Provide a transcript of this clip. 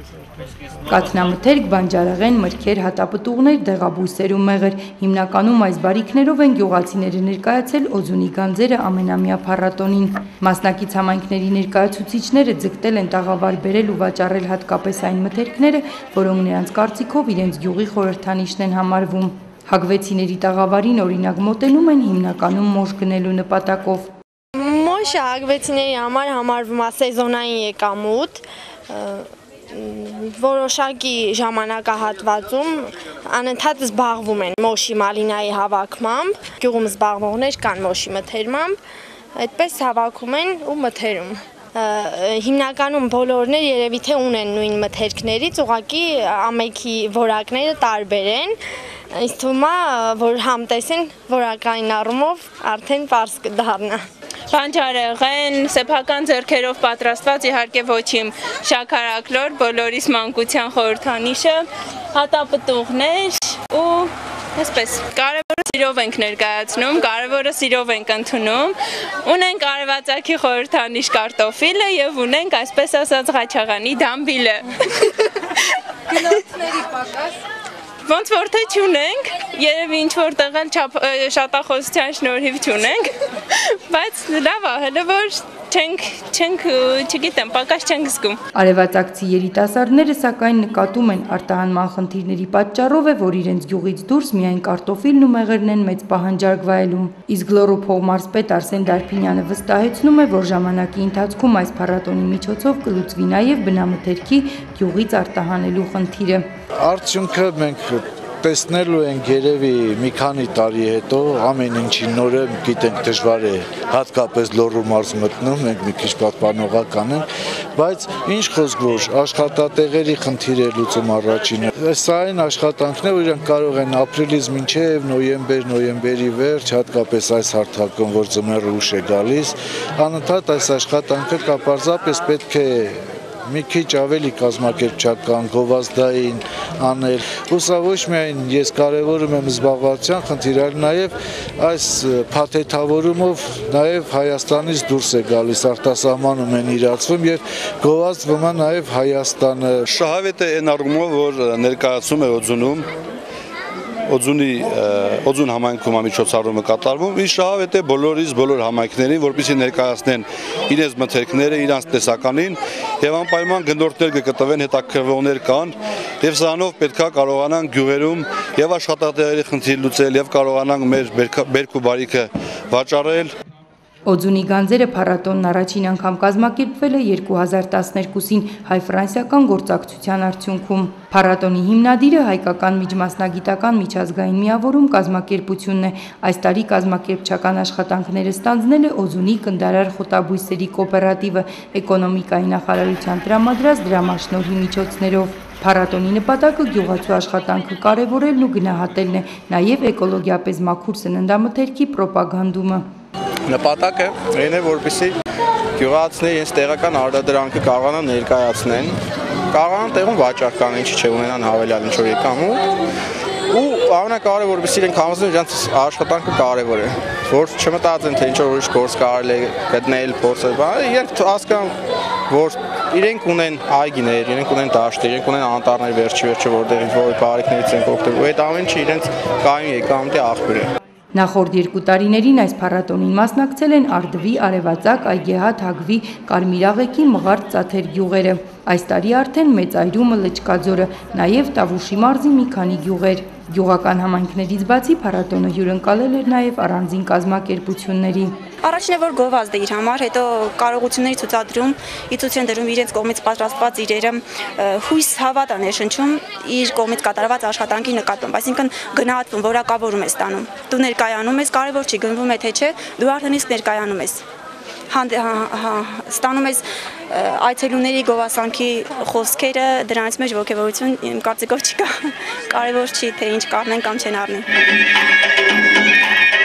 Կաթնամթերք, բանջարեղեն, մրգեր, հատապտուղներ, դեղաբույսեր ու մեղր։ Հիմնականում այս բարիքներով են գյուղացիները ներկայացել Օձունի գանձերը ամենամյա փառատոնին։ Մասնակից համայնքների ներկայացուցիչները ձգտել են տաղավար բերել ու վաճառել հատկապես այն մթերքները, որոնք նրանց կարծիքով իրենց գյուղի խորհրդանիշն են համարվում։ Հագվեցիների տաղավարին օրինակ մոտենում են հիմնականում մոշ գնելու նպատակով։ Մոշը հագվեցիների համար համարվում է սեզոնային եկամուտ, որոշակի ժամանակահատվածում անընդհատ զբաղվում են մոշի մալինայի հավաքմամբ, գյուղում զբաղվողներ կան մոշի մթերմամբ, այդպես հավաքում են ու մթերում։ Հիմնականում բոլորներ երևի թե ունեն նույն մթերքներից, ուղղակի ամենքի որակները տարբեր են, ինձ թվում է, որ համտեսեն որակային առումով արդեն պարզ կդառնա։ Բանջարեղեն, սեփական ձեռքերով պատրաստված, իհարկե ոչ իմ շաքարակլոր, բոլորիս մանկության խորհրդանիշը, հատապտուղներ ու այսպես, կարևորը սիրով ենք ներկայացնում, կարևորը սիրով ենք ընդունում, ունենք արևածագի խորհրդանիշ կարտոֆիլը և ունենք այսպես ասած Ղաչաղանի դամբիլը։ Գնորդների պակաս։ Ոնց որ թե չունենք, երևի ինչ-որ տեղել շատախոսության շնորհիվ չունենք, բայց լավ է, հələ որ չգիտեմ, պակաս չենք զգում։ Արևածագցի երիտասարդները սակայն նկատում են արտահանման խնդիրների պատճառով է, որ իրենց գյուղից դուրս միայն կարտոֆիլն ու մեղրն են մեծ պահանջարկ վայելում։ Իսկ Լոռու փողմարզպետ Արսեն Դարփինյանը վստահեցնում է, որ ժամանակի ընթացքում այս փառատոնի միջոցով կլուծվի նաև բնամթերքի գյուղից արտահանելու խնդիրը։ Արդյունքը մենք տեսնելու ենք երևի մի քանի տարի հետո, ամեն ինչի նորը գիտենք դժվար է, հատկապես Լոռու մարզ մտնում, մենք մի քիչ պահպանողական ենք, բայց ինչ խոսք որ աշխատատեղերի խնդիր է լուծում առաջինը։ Սա այն աշխատանքն է, որ իրենք կարող են ապրիլից մինչև նոյեմբերի վերջ, հատկապես այս հարթակում, որ ձմեռը ուշ է գալիս, անընդհատ այս աշխատանքը կա, պարզապես պետք է մի քիչ ավելի կազմակերպչական, գովազդային անել, ու սա ոչ միայն ես կարևորում եմ զբաղվածության խնդիր, այլ նաև այս փաթեթավորումով նաև Հայաստանից դուրս է գալիս, արտասահմանում են իրացվում և գովազդվում է նաև Հայաստանը։ Շահավետ է այն առումով, որ ներկայացում է Օձունում, Օձուն համայնքում միջոցառումը կատարվում, ինչ շահավետ է բոլոր համայնքներին, որպեսզի ներկայացնեն իրենց մթերքները, իրենց տեսականին եւ անպայման գնդորդներ կգտնվեն, հետաքրքրվողներ կան եւ սրանով պետքա կարողանանք գյուղերում եւ աշխատատեղերի խնդիր լուծել եւ կարողանանք մեր բերք ու բարիքը վաճառել։ Օձունի գանձերը փառատոնն առաջին անգամ կազմակերպվել է 2012-ին հայ-ֆրանսիական գործակցության արդյունքում։ Փառատոնի հիմնադիրը հայկական միջմասնագիտական միջազգային միավորում կազմակերպությունն է։ Այս տարի կազմակերպչական աշխատանքները ստանձնել է Օձունի կնդարար խոտաբույսերի կոոպերատիվը էկոնոմիկայի նախարարության տրամադրած դրամաշնորհի միջոցներով։ Փառատոնի նպատակը գյուղացու աշխատանքը կարևորելն ու գնահատելն է, նաև էկոլոգիապես մաքուր սննդամթերքի պրոպագանդումը։ Նպատակը այն է, որպեսզի գյուղացիները իրենց տեղական արտադրանքը կարողանան ներկայացնեն, կարողանան տեղում վաճառք կանեն, ինչի՞ չէ ունենան հավելյալ ինչ-որ եկամուտ, ու ամենակարևորը, որպեսզի իրենք համոզվեն իրենց աշխատանքը կարևոր է, որ չմտածեն, թե ինչ-որ ուրիշ գործ կարելի է գտնել, փորձել, իրենք հասկանան, որ իրենք ունեն այգիներ, իրենք ունեն դաշտեր, իրենք ունեն անտառներ վերջի-վերջը, որտեղից որ բարիքներից են օգտվում, այդ ամեն ինչը իրենց կայուն եկամուտի աղբյուր է։ Նախորդ 2 տարիներին այս փառատոնին մասնակցել են Արդվի, Արևածագ, Այգեհատ, Հագվի, Կարմիրաղեքի, Մղարդ, Ծաթեր գյուղերը։ Այս տարի արդեն Մեծ Այրումը, Լճկաձորը, նաև Տավուշի մարզի մի քանի գյուղեր։ Գյուղական համայնքներից բացի փառատոնը հյուրընկալել էր նաև առանձին կազմակերպությունների։ Առաջինը որ գովազդը իր համար, հետո կարողությունների ցուցադրում, ի ցույց են դրում իրենց կողմից պատրաստված իրերը, հույս հավատ է ներշնչում իր կողմից կատարված աշխատանքի նկատմամբ, այսինքն գնահատվում, որակավորում է ստանում։ Դու ներկայանում ես, կարևոր չի գնվում է թե չէ, դու արդեն իսկ ներկայանում ես։ Ստանում ես այցելուների գովասանքի խոսքերը, դրանից մեջ ոգևորություն իմ կարծիքով չկա, կարևոր չի թե ինչ կառնեն կամ չեն առնի։